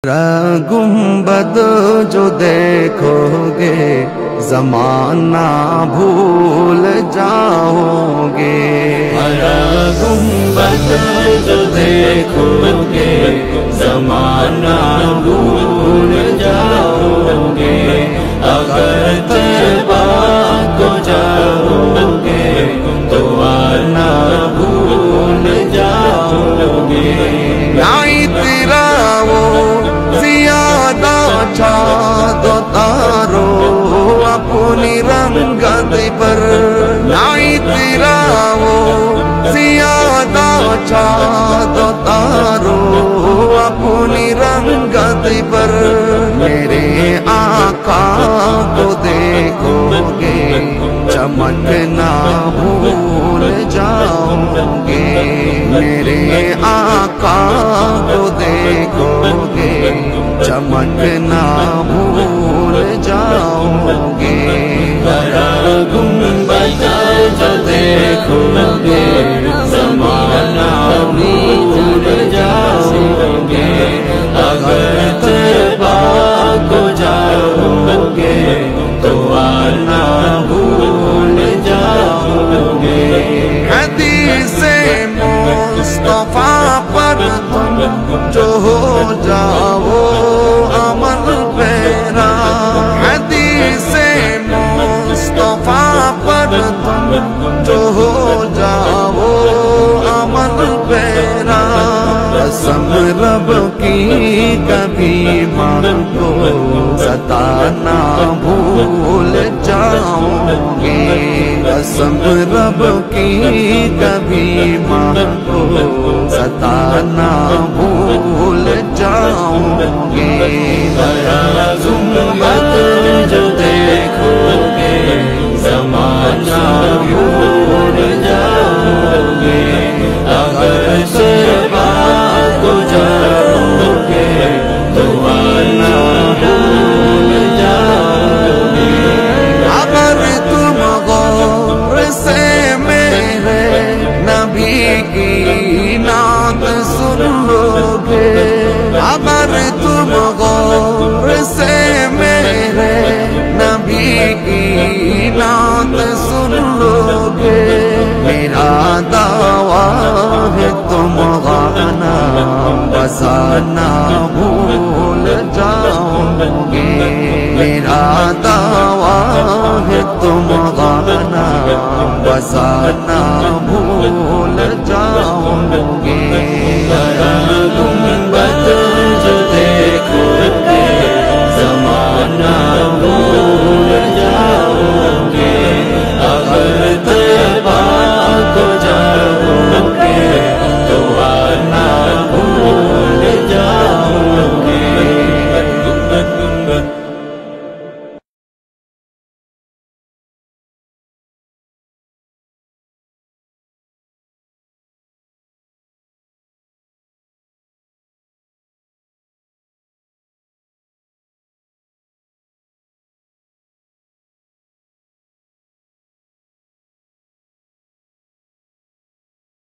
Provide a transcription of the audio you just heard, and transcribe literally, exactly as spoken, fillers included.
گنبد جو دیکھو گے زمانہ بھول جاؤ گے، گنبد جو دیکھو گے زمانہ بھول جاؤ گے، اگر طیبہ کو جاؤ گے تو آنا بھول جاؤ گے۔ نائی تیرا چاند و تارو اپنی رنگت پر، نائی تیرا وہ زیادہ چاند و تارو اپنی رنگت پر، میرے آقا کو دیکھو گے چمکنا بھول جاؤ گے، میرے آقا کو دیکھو گے چمکنا بھول جاؤ گے۔ گنبد جو دیکھو گے زمانہ بھول جاؤ گے، اگر طیبہ کو جاؤ گے تو آنا بھول جاؤ گے۔ حدیث مصطفیٰ پر تم جو ہو جاؤ عمل پیرا، حدیث مصطفیٰ پر تم جو ہو جاؤ عمل پیرا، قسم رب کی کبھی ماں کو ستانا بھول جاؤ گے، قسم رب کی کبھی ماں کو ستانا بھول جاؤ گے۔ گنبد جو دیکھو گے زمانہ بھول جاؤ گے، اگر طیبہ کو جاؤ گے تو آنا بھول جاؤ گے۔ اگر تم غور سے میرے نبی کی نعت سن لو گے، اگر تم غور سے میرے نبی کی نعت سن لو گے، میرا دعویٰ ہے تم گانا بجانا بھول جاؤ گے، میرا دعویٰ ہے تم گانا بجانا بھول جاؤ گے۔